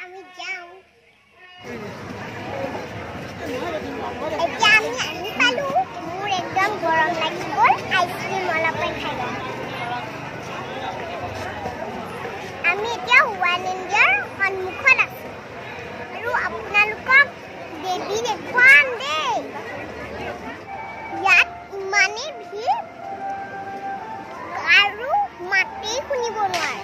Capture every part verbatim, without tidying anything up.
আমি যাওঁ এতিয়া আমি আনি পালো মোৰ একদম গৰম লাগি গ'ল আইসক্ৰীম অলপমান খাই লওঁ আমি এতিয়া ওৱান ইণ্ডিয়াৰ সন্মুখত আছো আৰু আপোনালোকক দেৱী দেখুৱাম দেই ইয়াত ইমানেই ভিৰ আৰু মাতেই শুনিব নোৱাৰে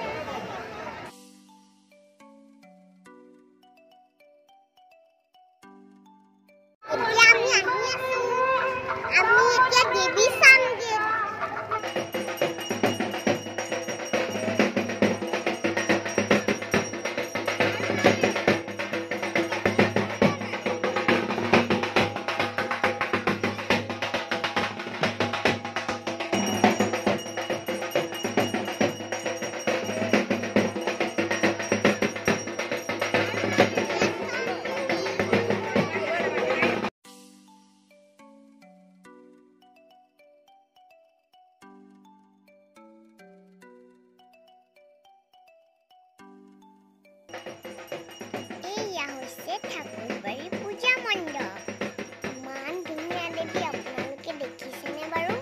এয়া হৈছে ঠাকুৰবাৰী পূজা মণ্ডপ ইমান ধুনীয়া দেৱী আপোনালোকে দেখিছেনে বাৰু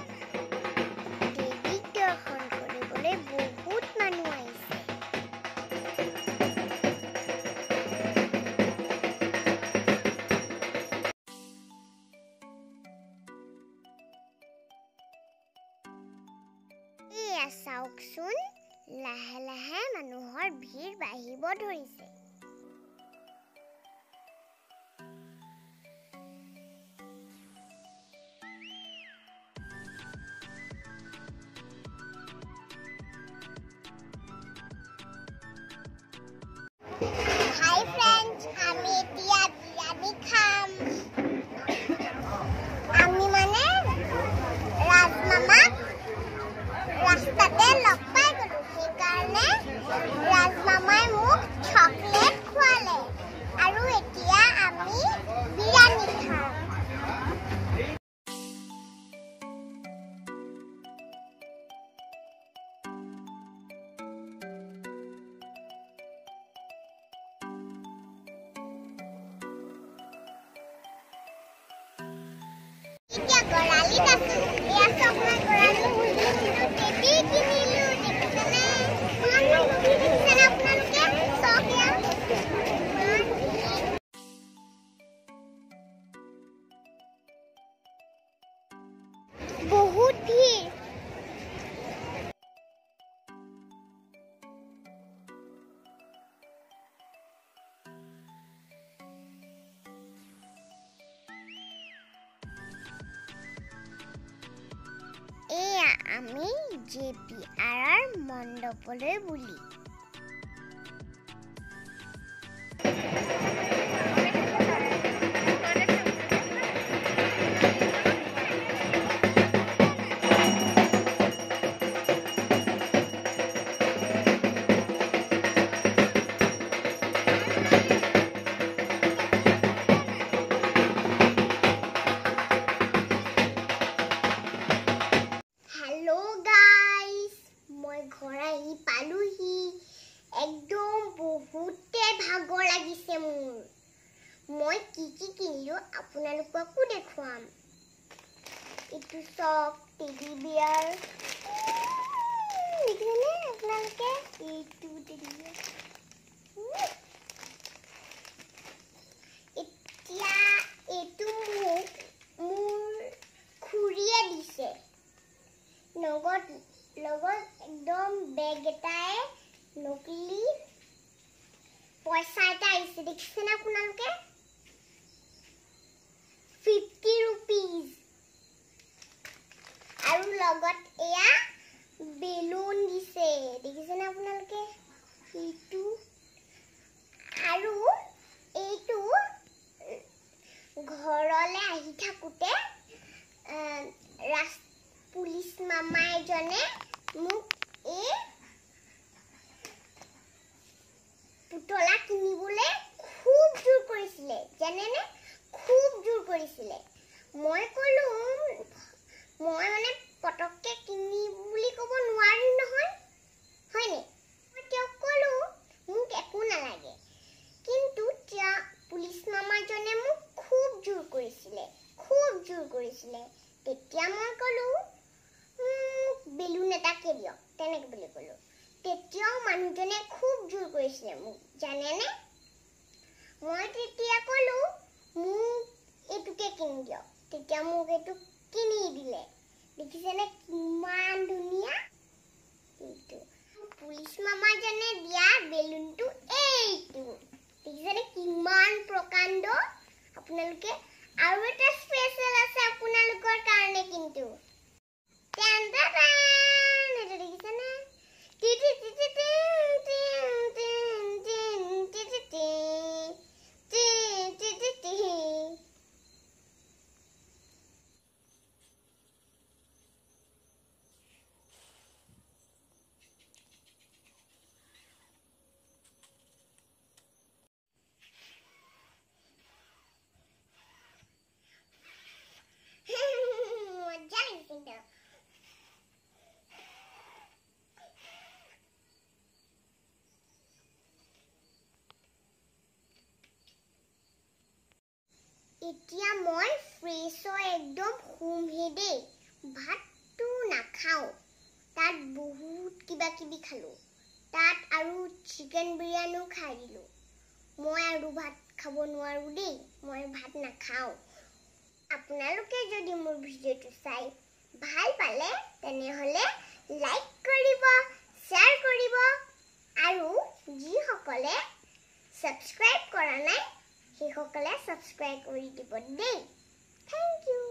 দেৱীক দৰ্শন কৰিবলৈ বহুত মানুহ আহিছে এয়া চাওকচোন লাহে লাহে মানুহৰ ভিৰ বাঢ়িব ধৰিছে হাই ফ্ৰেণ্ডছ আমি এতিয়া বিৰিয়ানী খাম আমি মানে ৰাজমামাক ৰাস্তাতে লগ পাই গলো সেইকাৰণে ৰাজমামাই মোক চকলেট খোৱালে আৰু এতিয়া আমি বিৰিয়ানী খাম এতিয়া গৰালিত আছো এয়া চব মই গৰালি বুজিছিলো দেৱী কিনিলো দেখিছেনে দেখিছেনে আপোনালোকে চক এয়া বহুত ভিৰ এয়া আমি জে পি আৰ মণ্ডপলৈ বুলি ঘৰ আহি পালোহি একদম বহুতে ভাগৰ লাগিছে মোৰ মই কি কি কিনিলো আপোনালোককো দেখুৱাম এইটো চক টেডি বিয়াৰ দেখিছেনে আপোনালোকে এইটো টেডি বিয়াৰ এতিয়া এইটো মোক মোৰ খুৰীয়ে দিছে লগত লগত একদম বেগ এটাই নকলি পইচা এটা আহিছে দেখিছেনে আপোনালোকে ফিফটি ৰুপিজ আৰু লগত এয়া বেলুন দিছে দেখিছেনে আপোনালোকে এইটো আৰু এইটো ঘৰলৈ আহি থাকোতে পুলিচ মামা এজনে মোক এই পুতলা কিনিবলৈ খুব জোৰ কৰিছিলে জানেনে খুব জোৰ কৰিছিলে মই কলো মই মানে পটককে কিনি বুলি ক'ব নোৱাৰি নহয় হয়নে মই তেওঁক কলো মোক একো নালাগে কৈছে মোক জানেনে মই তেতিয়া কলো মোক এটুকে কিনি দিয়ক তেতিয়া মোক এটু কিনি দিলে দেখিছেনে কিমান ধুনিয়া এইটো পুলিচ মামা জনে দিয়া বেলুনটো এইটো দেখিছেনে কিমান প্ৰকাণ্ড আপোনালোকে আৰু এটা স্পেশাল আছে আপোনালোকৰ কাৰণে কিন্তু টেন্ডা টান এটা দেখিছেনে টি টি টি টি টি টি টি টি টি টি টি টি এতিয়া মই ফ্ৰেছ হৈ একদম হুমহে দেই ভাতটো নাখাও তাত বহুত কিবা কিবি খালো তাত আৰু চিকেন বিৰিয়ানিও খাই দিলো মই আৰু ভাত খাব নোৱাৰো দেই মই ভাত নাখাও আপোনালোকে যদি মোৰ ভিডিঅ'টো চাই ভাল পালে তেনেহলে লাইক কৰিব শ্বেয়াৰ কৰিব আৰু যিসকলে সাবস্ক্ৰাইব কৰা নাই সেইসকলে সাবস্ক্ৰাইব কৰি দিব দেই থ্যাংক ইউ